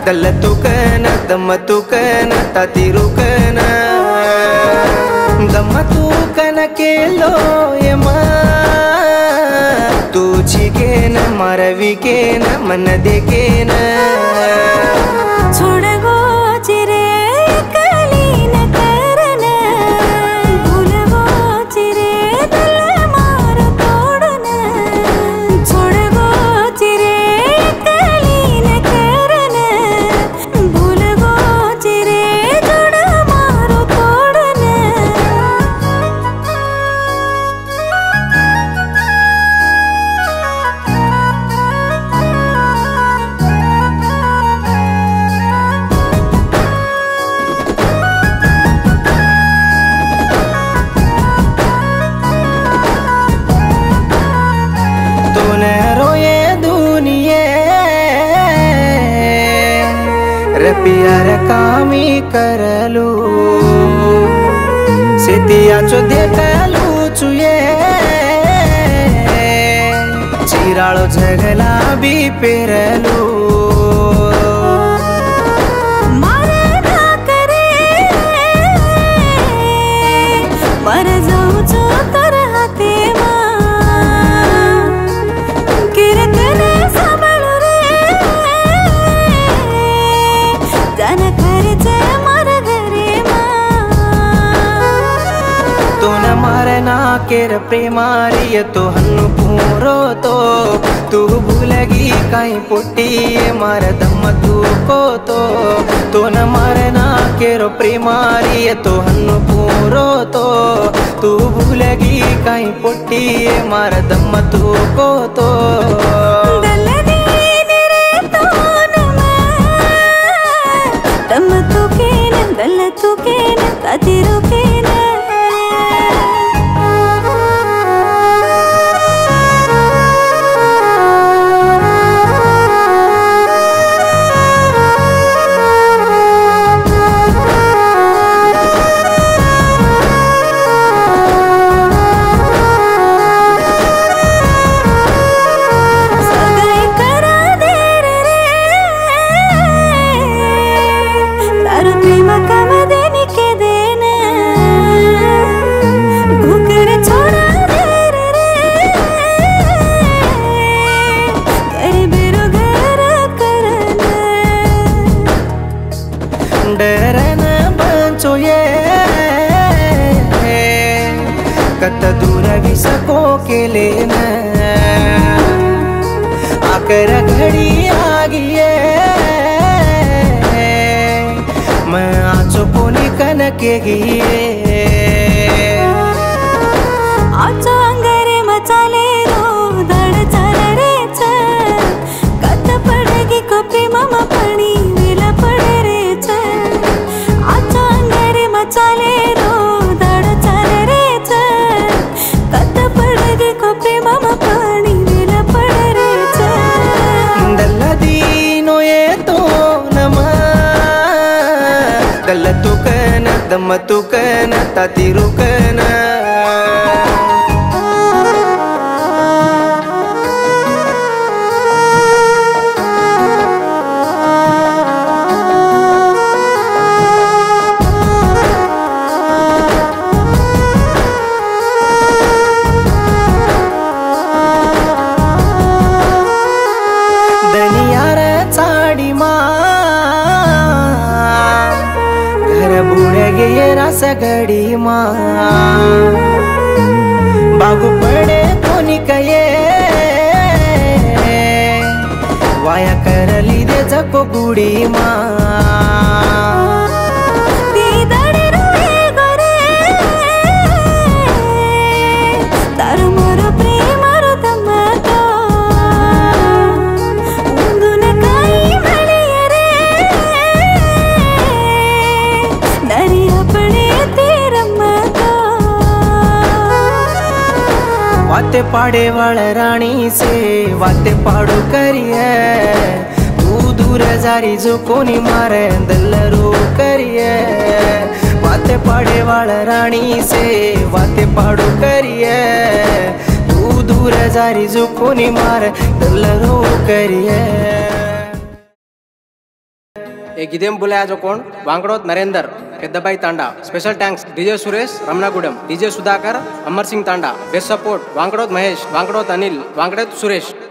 दल तुकन दम तुकन तातिरुकन दम तुकन केलो यमा तुझिकेन मरविकेन मन देकेन छोड़ गो चिरे कलीन करन भूल गो चिरे दिल मारो तोड़न छोड़ गो चिरे कलीन करन भूल गो चिरे जोड़ मारो तोड़न प्यार कामी करलू सितिया चो देखलू चुये चिराळो झगला भी पेरलू मर जाऊ चो तर हाते किरकने सांभाळू रे जन खर्च मर घरे तो न मारना केर प्रेमारी तो हन्नु पूरो तू भूलगी काई पुट्टी मार दम तू को तो न मारना केरो प्रेमारी तो हन्नु पूरो तू भूलगी काई पुट्टी मार दम तू को दम तुकेन दल तुकेन तातिरुकेन डरन बंचो ये कत दूर विसको के लेना आकर घड़ी आ गई मैं आचो पोनी कन के गिए आचो अंगरे मचाले रो दड़ चल रे कत पड़गी को प्रेम पड़ी वेला पड़े रे चाले रो दड़ चल रे कत पड़गी को प्रेम पानी वेला पड़ रे दल दीनो ये तो नमा दल तुकन दम तुकन तातिरुकन सगड़ी माँ बागु पड़े कोनी कये वाया करली दे जको गुड़ी माँ वाते पाड़े वाला रानी से वाते पाड़ो करिए तू दूर जारी जो कोनी मारे दल्लरो करिए वाते पाड़े वाला रानी से वाते पाड़ो करिए तू दूर जारी जो कोनी मारे दल्लरो करिए। ఏ గిదేం బులాయాజో కోణ్ Vankadoth Narender Peddabai Thanda special thanks DJ Suresh Ramanagudem DJ Sudhakar Amar Singh Thanda best support Vankadoth Mahesh Vankadoth Anil Vankadoth Suresh